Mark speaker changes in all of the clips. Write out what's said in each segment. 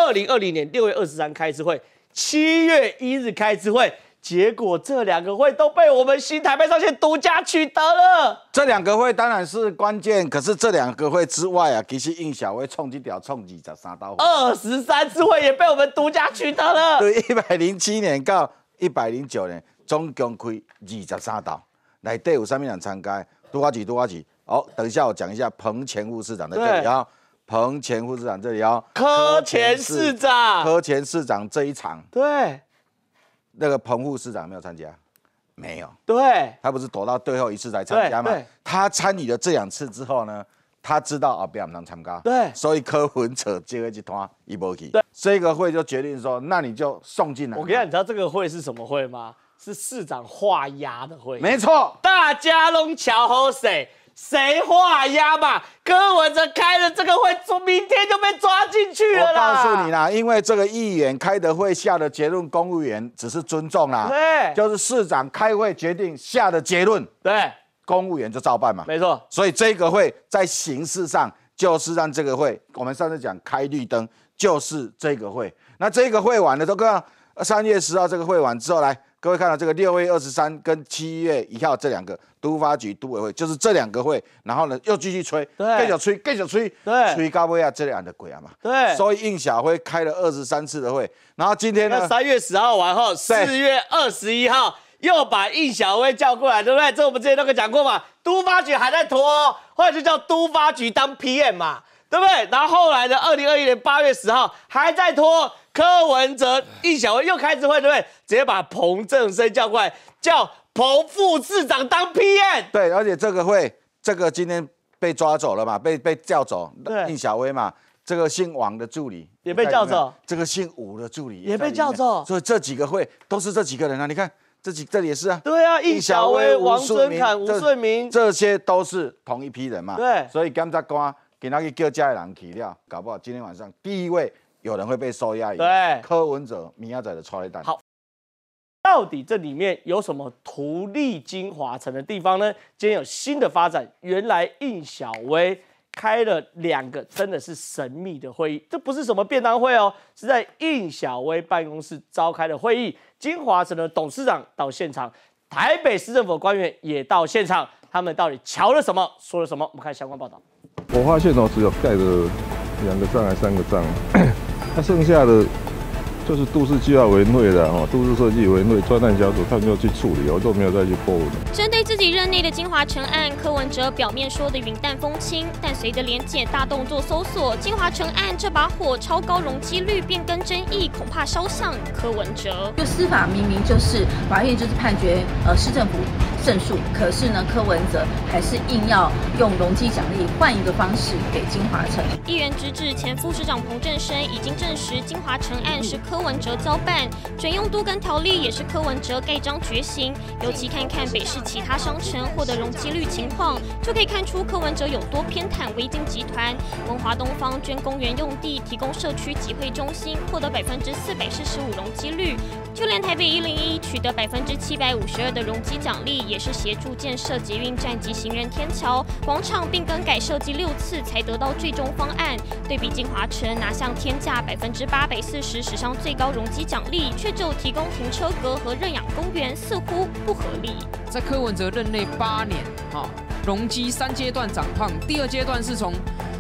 Speaker 1: 2020年6月23开次会，7月1日开次会。结果这2个会都被我们新台北上线独家取得了。
Speaker 2: 这2个会当然是关键，可是这2个会之外啊，其实应小薇冲这条冲23刀
Speaker 1: ，23次会也被我们独家取得了。
Speaker 2: 对，107年到109年，总共开23刀，内底有啥物人参加？多少集？好，等一下我讲一下彭前副市长在这里啊，彭前副市长这里啊，
Speaker 1: 柯前市
Speaker 2: 长这一场，
Speaker 1: 对。
Speaker 2: 那个彭副市长没有参加，没有。
Speaker 1: 对，
Speaker 2: 他不是躲到最后一次才参加嘛？他参与了这2次之后呢，他知道后边不能参加，
Speaker 1: 对，
Speaker 2: 所以柯文哲接了一团一波去。这个会就决定说，那你就送进来。
Speaker 1: 我跟你讲，你知道这个会是什么会吗？是市长画押的会。
Speaker 2: 没错，
Speaker 1: 大家都瞧好谁画押嘛？柯文哲开了这个会，明天就被抓进去了啦！
Speaker 2: 我告诉你啦，因为这个议员开的会下的结论，公务员只是尊重啦。
Speaker 1: 对，
Speaker 2: 就是市长开会决定下的结论，
Speaker 1: 对，
Speaker 2: 公务员就照办嘛。
Speaker 1: 没错。
Speaker 2: 所以这个会在形式上就是让这个会，我们上次讲开绿灯，就是这个会。那这个会完了，都看3月10号这个会完之后来。各位看到这个6月23跟7月1号这2个都发局、都委会，就是这2个会，然后呢又继续吹，继续吹，吹到尾啊，这2个鬼啊嘛。
Speaker 1: 对，
Speaker 2: 所以应小辉开了23次的会，然后今天呢
Speaker 1: ，3月10号完后，4月21号又把应小辉叫过来，对不对？这我们之前都讲过嘛，都发局还在拖，后来就叫都发局当 PM 嘛，对不对？然后后来的2021年8月10号还在拖。柯文哲、应小薇又开次会，对不对？直接把彭正生叫过来，叫彭副市长当 PM。
Speaker 2: 对，而且这个会，这个今天被抓走了嘛，被叫走。
Speaker 1: 对，
Speaker 2: 应小薇嘛，这个姓王的助理
Speaker 1: 也被叫走，
Speaker 2: 这个姓吴的助理
Speaker 1: 也被叫走。
Speaker 2: 所以这几个会都是这几个人啊，你看这里也是啊。
Speaker 1: 对啊，应小薇、王尊侃、吴顺明，
Speaker 2: 这些都是同一批人嘛。
Speaker 1: 对，
Speaker 2: 所以检察官给他去叫家人去了，搞不好今天晚上第一位。有人会被收押，
Speaker 1: 对，
Speaker 2: 柯文哲、明仔载的超雷弹。
Speaker 1: 好，到底这里面有什么图利金华城的地方呢？今天有新的发展，原来应小薇开了2个真的是神秘的会议，这不是什么便当会哦，是在应小薇办公室召开的会议。金华城的董事长到现场，台北市政府官员也到现场，他们到底瞧了什么，说了什么？我们看相关报道。
Speaker 3: 我发现只有盖了2个章还3个章。那剩下的就是都市计划委员会的都市设计委员会专案小组，他们要去处理，我都没有再去过问。
Speaker 4: 针对自己任内的金华城案，柯文哲表面说的云淡风轻，但随着联检大动作搜索，金华城案这把火超高容积率变更争议，恐怕烧向柯文哲。
Speaker 5: 就司法明明就是法院就是判决市政府胜诉，可是呢，柯文哲还是硬要用容积奖励换一个方式给金华城。
Speaker 4: 议员直指前副市长彭正生已经证实金华城案是柯文哲交办，准用都更条例也是柯文哲盖章决行。尤其看看北市其他商城获得容积率情况，就可以看出柯文哲有多偏袒微金集团。文华东方捐公园用地提供社区集会中心，获得445%容积率。就连台北101取得752%的容积奖励，也是协助建设捷运站及行人天桥、广场，并更改设计6次才得到最终方案。对比金华城拿下天价840%史上最高容积奖励，却只有提供停车格和认养公园，似乎不合理。
Speaker 6: 在柯文哲任内8年，容积3阶段涨胖，第2阶段是从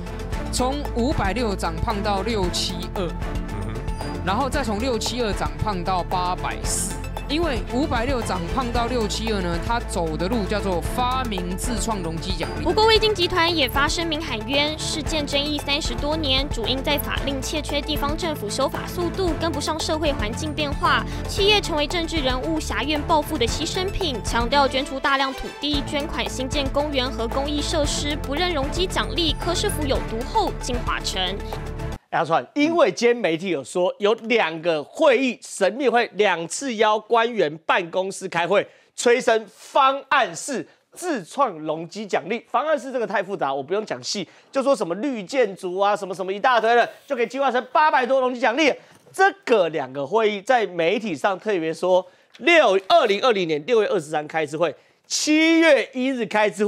Speaker 6: 560涨胖到672。然后再从672涨胖到840，因为560涨胖到672呢，他走的路叫做发明自创容积奖励。
Speaker 4: 不过，微金集团也发声明喊冤，事件争议30多年，主因在法令欠缺地方政府修法速度，跟不上社会环境变化，企业成为政治人物挟怨暴富的牺牲品。强调捐出大量土地，捐款新建公园和公益设施，不认容积奖励，柯市府有独后金华城。
Speaker 1: 阿川，因为今天媒体有说有2个会议神秘会2次邀官员办公室开会，催生方案式自创容积奖励。方案式这个太复杂，我不用讲细，就说什么绿建筑啊，什么什么一大堆的，就可以计划成800多容积奖励。这个2个会议在媒体上特别说，2020年6月23开次会，7月1日开次会。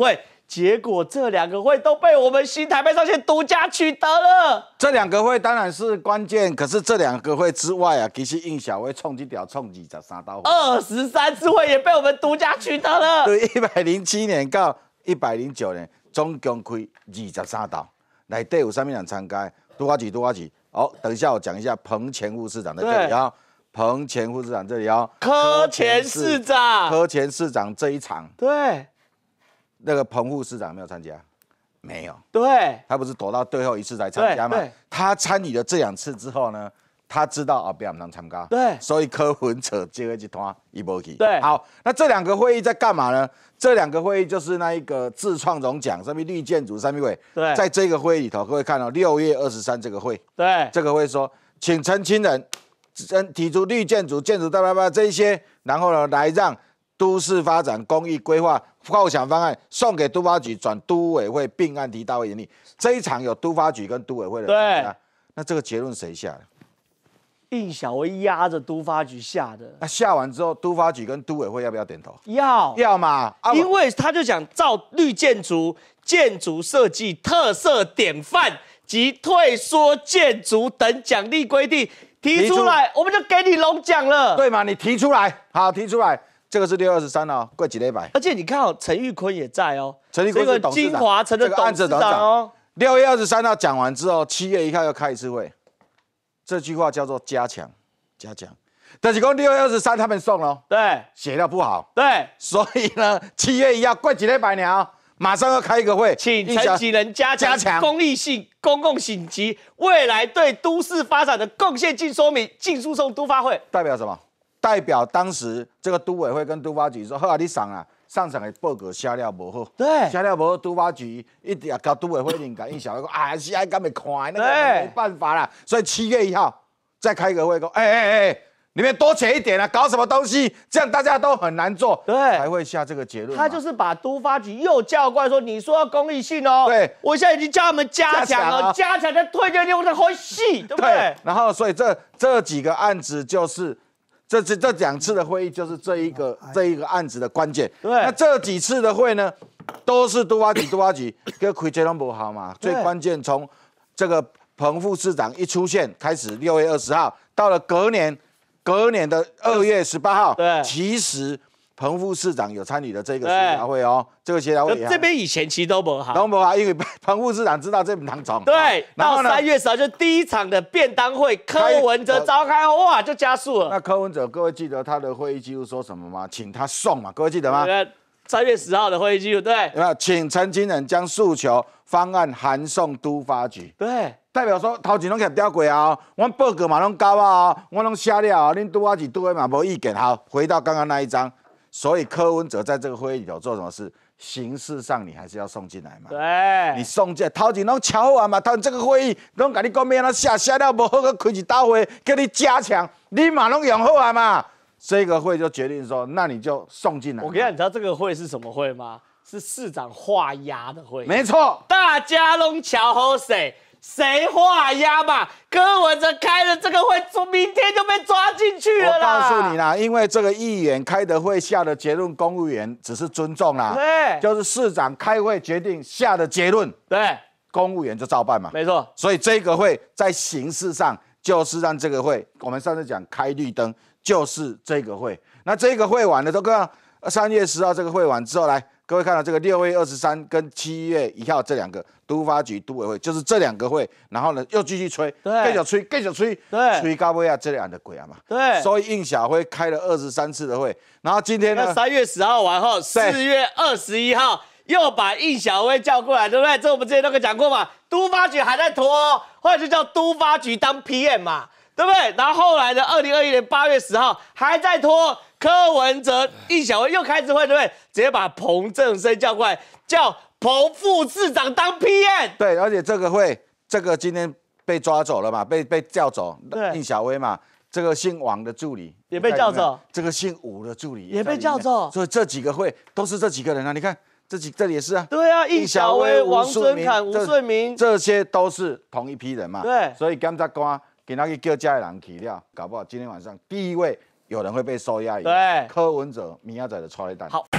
Speaker 1: 结果这2个会都被我们新台北上线独家取得了。
Speaker 2: 这2个会当然是关键，可是这2个会之外啊，其实应小薇冲这条冲23刀
Speaker 1: ，23次会也被我们独家取得了。
Speaker 2: 对，107年到109年，总共开23刀，内底有啥物人参加？都发局。哦，等一下我讲一下彭前副市长在这里啊，彭前副市长这里啊，
Speaker 1: 柯前市
Speaker 2: 长这一场，
Speaker 1: 对，
Speaker 2: 那个彭副市长没有参加，没有，
Speaker 1: 对，
Speaker 2: 他不是躲到最后一次才参加嘛？他参与了这2次之后呢，他知道后边不能参加，
Speaker 1: 对，
Speaker 2: 所以柯文哲接了一团伊无去。
Speaker 1: 对，
Speaker 2: 好，那这2个会议在干嘛呢？这2个会议就是那一个自创荣奖，上面绿建筑上面会，
Speaker 1: 对，
Speaker 2: 在这个会议里头，各位看到6月23这个会，
Speaker 1: 对，
Speaker 2: 这个会说，请陈清人提出绿建筑、建筑这一些，然后呢来让都市发展公益规划构想方案送给都发局转都委会并案提大会研议。这一场有都发局跟都委会的参加，那这个结论谁下的？
Speaker 1: 应小薇压着都发局下的。
Speaker 2: 那下完之后，都发局跟都委会要不要点头？
Speaker 1: 要
Speaker 2: 嘛，
Speaker 1: 因为他就讲照绿建筑、建筑设计特色典范及退缩建筑等奖励规定提出来，我们就给你龙奖了。
Speaker 2: 对嘛？你提出来，好，提出来。这个是6月23哦，过几礼拜。
Speaker 1: 而且你看哦，陈玉坤也在哦，
Speaker 2: 陈玉坤是董事长，
Speaker 1: 金华城的董事长哦。
Speaker 2: 6月23号讲完之后，7月1号又开一次会。这句话叫做加强，但是讲6月23他们送了，
Speaker 1: 对，
Speaker 2: 写的不好，
Speaker 1: 对，
Speaker 2: 所以呢，7月1号过几礼拜呢，马上要开一个会，
Speaker 1: 请陈其仁加强公益性、公共性及未来对都市发展的贡献尽说明，尽诉讼都发会。
Speaker 2: 代表什么？代表当时这个都委会跟都发局说，好啊，你上场的报告写了不好，
Speaker 1: 对，
Speaker 2: 写了不好，都发局一定要搞都委会人讲，应小薇讲啊，是爱敢没看，那个没办法啦。所以7月1号再开个会，说，你们多写一点啊，搞什么东西？这样大家都很难做，
Speaker 1: 对，
Speaker 2: 才会下这个结论。
Speaker 1: 他就是把都发局又叫过来说，你说要公益性哦，
Speaker 2: 对，
Speaker 1: 我现在已经叫他们加强了，加强再推荐用的会细，对不对？
Speaker 2: 然后所以这几个案子就是。这2次的会议就是这一个案子的关键。
Speaker 1: 对，
Speaker 2: 那这几次的会呢，都是都发局跟开这拢不好嘛。最关键从这个彭副市长一出现开始，6月20号到了隔年的2月18号，
Speaker 1: 对，
Speaker 2: 其实彭副市长有参与的这个协调会哦，这个协调会
Speaker 1: 这边以前其实都不好，
Speaker 2: 因为彭副市长知道这不能从。
Speaker 1: 对，到3月10号就第1场的便当会，柯文哲召开后，哇，就加速了。
Speaker 2: 那柯文哲，各位记得他的会议记录说什么吗？请他送嘛，各位记得吗
Speaker 1: ？3月10号的会议记录，对，
Speaker 2: 有没有？请陈清仁将诉求方案函送都发局，
Speaker 1: 对，
Speaker 2: 代表说头前拢给调过啊，我报告嘛拢交啊，我拢写了啊，恁都发局都会嘛无意见。好，回到刚刚那一章。所以柯文哲在这个会议里头做什么事？形式上你还是要送进来嘛。
Speaker 1: 对，
Speaker 2: 你送进来，头前拢瞧完嘛，这个会议拢跟你讲要安怎写了不好，个开一大会，叫你加强，你嘛拢用好啊嘛。这个会就决定说，那你就送进来。
Speaker 1: 我跟你讲，你知道这个会是什么会吗？是市长画押的会。
Speaker 2: 没错，
Speaker 1: 大家拢瞧好谁画押嘛？柯文哲开了这个会，明天就被抓进去了啦！
Speaker 2: 我告诉你啦，因为这个议员开的会下的结论，公务员只是尊重啦。
Speaker 1: 对，
Speaker 2: 就是市长开会决定下的结论，
Speaker 1: 对，
Speaker 2: 公务员就照办嘛。
Speaker 1: 没错。
Speaker 2: 所以这个会在形式上就是让这个会，我们上次讲开绿灯，就是这个会。那这个会完了之后，3月10号这个会完之后，来各位看到这个6月23跟7月1号这2个都发局、都委会，就是这2个会，然后呢又继续吹，继续吹，
Speaker 1: 对，
Speaker 2: 吹到尾啊，这2个鬼啊嘛，
Speaker 1: 对，
Speaker 2: 所以应小辉开了23次的会，然后今天呢
Speaker 1: ，3月10号完后，4月21号又把应小辉叫过来，对不对？这我们之前都讲过嘛，都发局还在拖，后来就叫都发局当 PM 嘛，对不对？然后后来的2021年8月10号还在拖。柯文哲、应小薇又开次会，对不对？直接把彭正生叫过来，叫彭副市长当 PM。
Speaker 2: 对，而且这个会，这个今天被抓走了嘛，被叫走。
Speaker 1: 对，
Speaker 2: 应小薇嘛，这个姓王的助理
Speaker 1: 也被叫走，
Speaker 2: 这个姓吴的助理
Speaker 1: 也被叫走。
Speaker 2: 所以这几个会都是这几个人啊，你看这里也是啊。
Speaker 1: 对啊，应小薇、王尊侃、吴顺明，
Speaker 2: 这些都是同一批人嘛。
Speaker 1: 对，
Speaker 2: 所以检察官给他去叫这的人去了，搞不好今天晚上第一位。有人会被收押，
Speaker 1: 对，
Speaker 2: 柯文哲明仔载的抓一弹。
Speaker 1: 好。